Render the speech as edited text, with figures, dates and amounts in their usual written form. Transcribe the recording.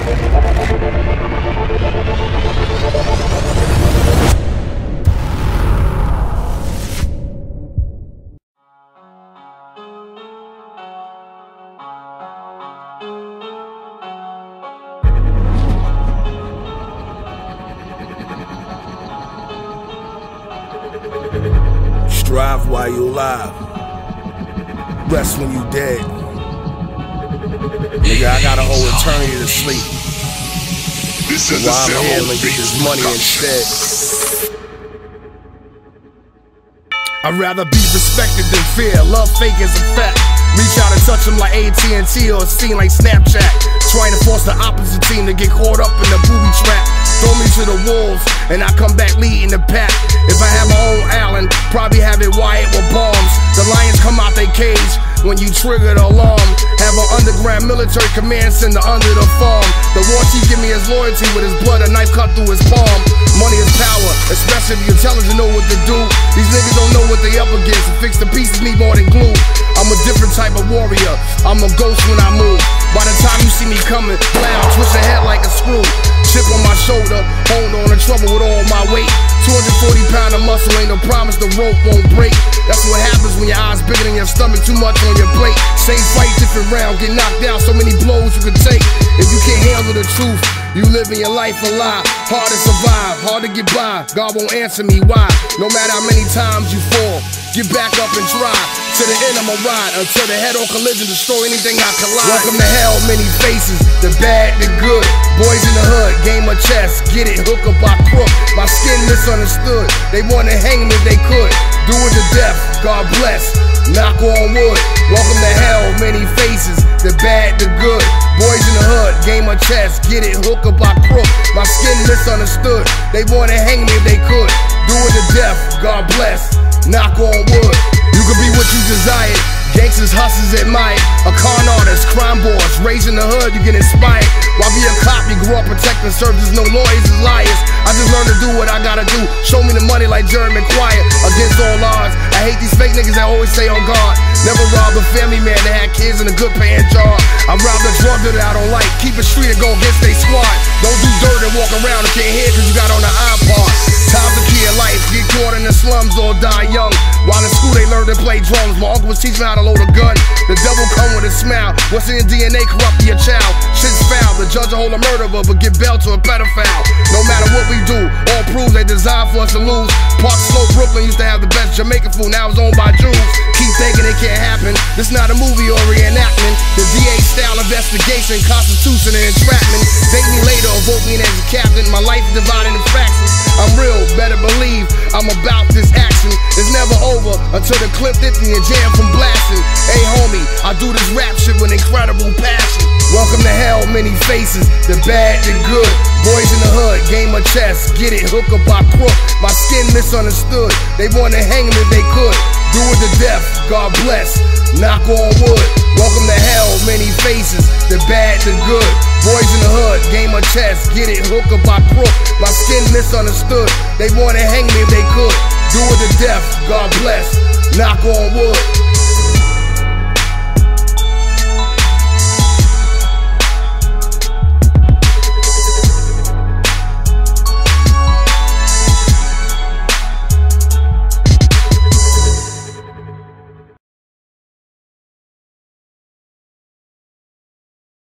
Strive while you alive, rest when you dead. Nigga, I gotta owe eternity to sleep. While I'm here, I'ma get this money instead. I'd rather be respected than fear. Love fake is a fact. Reach out and touch them like AT&T or a scene like Snapchat. Trying to force the opposite team to get caught up in the booby trap. Throw me to the wolves and I come back leading the pack. If I had my own Allen, probably have it wired with bombs. The lions come out they cage when you trigger the alarm. Have an underground military command sender under the farm. The war chief give me his loyalty with his blood, a knife cut through his palm. Money is power, especially if you're intelligent, know what to do. These niggas don't know what they up against, and fix the pieces need more than glue. I'm a different type of warrior, I'm a ghost when I move. By the time you see me coming, loud, twist your head like a screw. Chip on my shoulder, hold on to trouble with all my weight. 240 pound of muscle, ain't no promise the rope won't break. That's what happens when your eyes bigger than your stomach, too much on your plate. Same fight, different round, get knocked down, so many blows you can take. If you can't handle the truth, you living your life a lie. Hard to survive, hard to get by, God won't answer me why. No matter how many times you fall, get back up and try. To the end I'ma ride, until the head-on collision destroy anything I collide. Welcome to hell, many faces, the bad, the good. Boys in the hood, game of chess, get it, hook up by crook. My skin misunderstood, they wanna hang me if they could. Do it to death, God bless, knock on wood. Welcome to hell, many faces, the bad, the good. Boys in the hood, game of chess, get it, hook up by crook. My skin misunderstood, they wanna hang me if they could. Do it to death, God bless, knock on wood. You can be what you desire, gangsters, hustlers admire. A con artist, crime boss, raised in the hood, you get inspired. While be a cop, you grew up protecting servers, no lawyers is liars. I just learned to do what I gotta do, show me the money like Jerry Maguire. Against all odds, I hate these fake niggas that always say on guard. Never robbed a family man that had kids in a good paying job. I robbed a drug dealer I don't like, keep it street and go against they squad. Don't do dirt and walk around and can't hear cause you got on the iPod. Time's the key of life, get caught in the slums or die young. While in school they learn to play drums, my uncle was teaching me how to load a gun. The devil come with a smile, what's in your DNA corrupt your child. Shit's foul, the judge will hold a murderer but give bail to a pedophile. No matter what we do, all proves they designed for us to lose. Park Slope, Brooklyn used to have the best Jamaican food, now it's owned by Jews. Keep thinking it can't happen, this not a movie or reenactment. The DA style investigation, constitution and entrapment. Date me later or vote me in as a captain, my life is divided in fractions. I'm real, better believe I'm about this action. It's never over until the clip hit me and jam from blasting. Hey homie, I do this rap shit with incredible passion. Welcome to hell, many faces, the bad, the good. Boys in the hood, game of chess, get it, hook up by crook. My skin misunderstood, they wanna hang me if they could. Do it to death, God bless, knock on wood. Welcome to hell, many faces, the bad, the good. Boys in the hood, game of chess, get it, hook up by crook. My skin misunderstood, they wanna hang me if they could. Do it to death, God bless, knock on wood.